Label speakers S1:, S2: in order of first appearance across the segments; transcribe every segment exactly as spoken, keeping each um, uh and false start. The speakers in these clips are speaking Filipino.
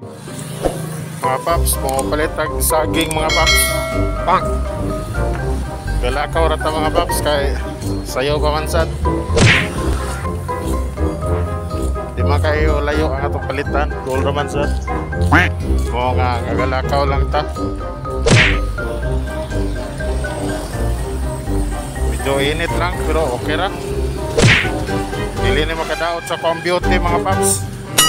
S1: Mga paps, mga palitag saging mga paps. Pang! Galakaw rata mga paps kay sayaw pamansan. Di man kayo layo ang atong palitan. Goal naman sad. Mga nga galakaw lang ta. Medyo init lang pero okay ra. Dili ni makadaot sa computer mga paps.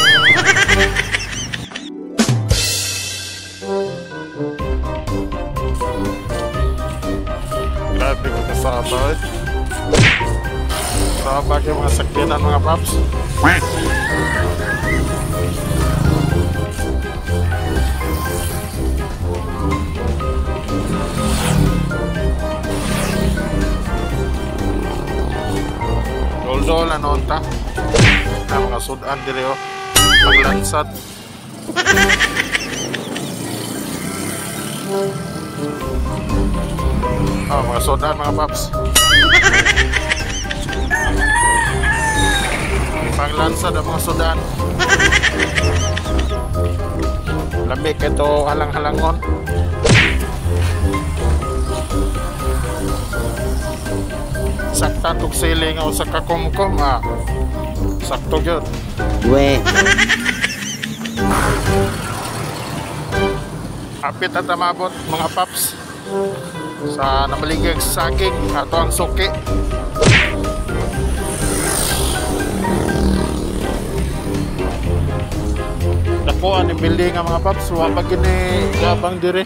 S1: Grabe ko kasabay. Sabag yung mga sakyanan mga paps. Goldol ano ta? Na mga sudan diri oh. Paglansad. Oh, mga sudan mga paps. Paglansad ang mga sudan. Lamig ito halang-halangon. Sakta tuk siling o sa kakumkum ah. Sakto yun.
S2: We.
S1: Apit at amabot mga paps sa namaligag saging ato ang suki. Dakuan yung building nga mga paps. Wapag gini gabang dire.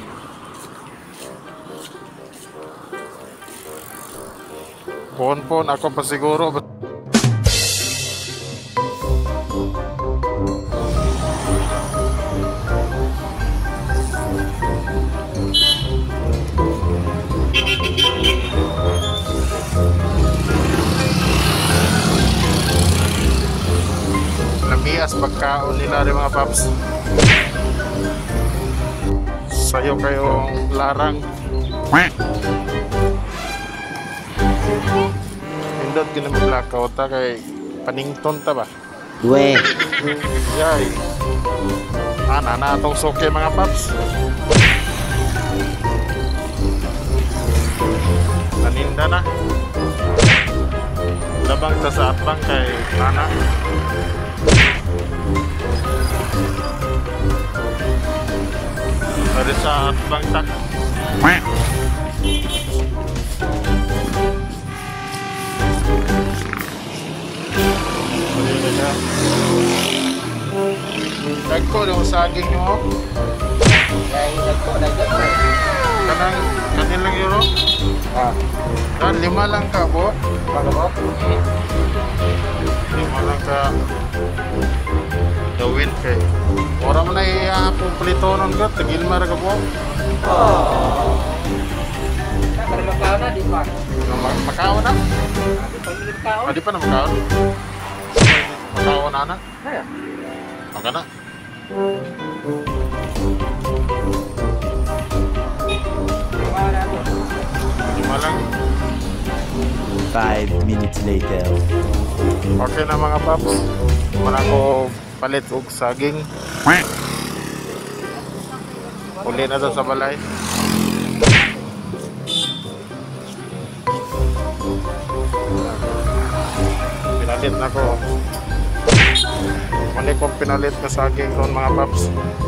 S1: Pon-pon ako pa siguro. Lamias pagkaon nila rin mga paps. Sayo kayong larang. Hindot ginamulakaw ta kay panington ta ba?
S2: We.
S1: Yay. Ana na atong suki mga paps. Naninda na. Labang ta sa atbang kay Ana. Dari sa atbang ta. Dagko yung saging nyo.
S2: Dagko, dagko.
S1: Kanang, kanin lang yun.
S2: Ah.
S1: Dan, lima lang ka po.
S2: Ano mo?
S1: Lima lang ka. Gawin kay. Ora mo na i-apong palitonon ka. Tagilmar ka po.
S2: Oh. Pero makaw na, di pa.
S1: Makaw na? Ah, di pa na makaw. Makaw na na?
S2: Kaya.
S1: Maka na. Lima lang.
S2: Five minutes later.
S1: Okay na mga paps. Muna ko palit og saging. Uli na to sa balay. Pinalit na ko. Muli kong pinalit na saging ron mga paps.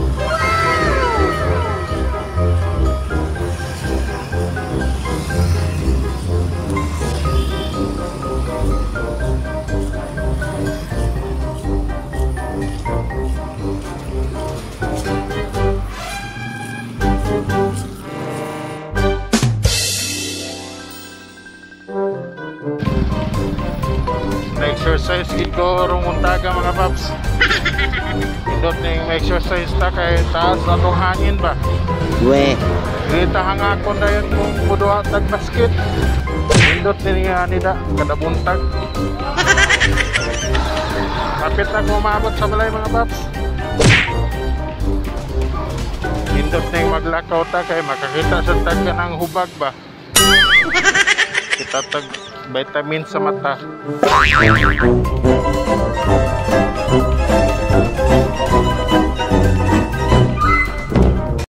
S1: Na-exercise ito rong untaga mga paps. Indot na yung exercise ta kay taas atong hangin ba?
S2: We.
S1: Dita hangakon na yun kung buduha tag basket. Indot na niya nida kada buntag. Kapit na kung umabot sa balay mga paps. Indot na yung maglakaw ta kay makakita sa tag ng hubag ba? Kita tag vitamin sa mata.